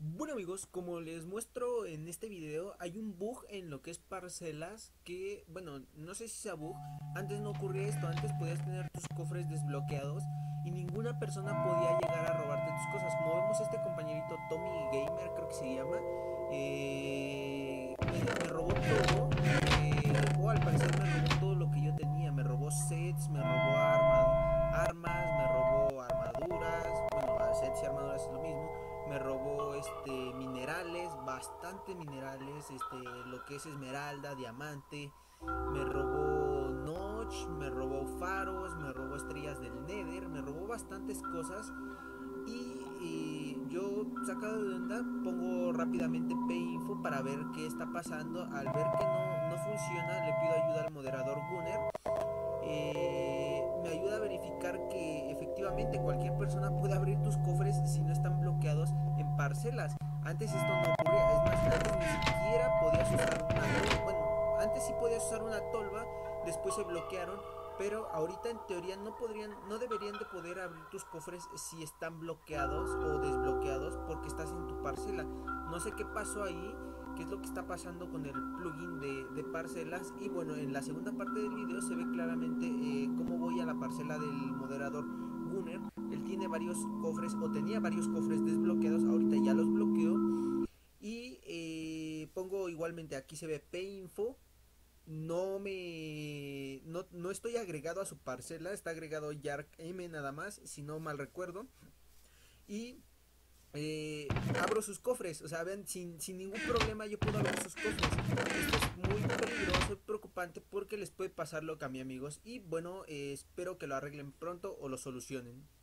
Bueno amigos, como les muestro en este video, hay un bug en lo que es parcelas que, bueno, no sé si sea bug, antes no ocurría esto, antes podías tener tus cofres desbloqueados y ninguna persona podía llegar a robarte tus cosas. Como vemos este compañerito Tommy Gamer, creo que se llama, me robó todo, o al parecer me robó todo lo que yo tenía, me robó sets, me robó armas, me robó armaduras, bueno, sets y armaduras es lo mismo, me robó minerales, bastante minerales, lo que es esmeralda, diamante, me robó notch, me robó faros, me robó estrellas del Nether, me robó bastantes cosas y yo sacado de onda pongo rápidamente pinfo para ver qué está pasando. Al ver que no funciona le pido ayuda al moderador Gunner. Me ayuda a verificar que efectivamente cualquier persona puede abrir tus cofres si no están bloqueados en parcelas. Antes esto no ocurría, es más, antes ni siquiera podías usar una tolva. Bueno, antes sí podías usar una tolva, después se bloquearon, pero ahorita en teoría no deberían de poder abrir tus cofres si están bloqueados o desbloqueados porque estás en tu parcela. No sé qué pasó ahí, qué es lo que está pasando con el plugin de parcelas. Y bueno, en la segunda parte del video se ve claramente cómo voy a la parcela del moderador Gunner. Él tiene varios cofres o tenía varios cofres desbloqueados, ahorita ya los bloqueó. Y pongo igualmente, aquí se ve pinfo. No estoy agregado a su parcela, está agregado Yark M nada más, si no mal recuerdo. Y abro sus cofres, o sea, ven, sin ningún problema yo puedo abrir sus cofres. Esto es muy peligroso y preocupante porque les puede pasar lo que a mis amigos. Y bueno, espero que lo arreglen pronto o lo solucionen.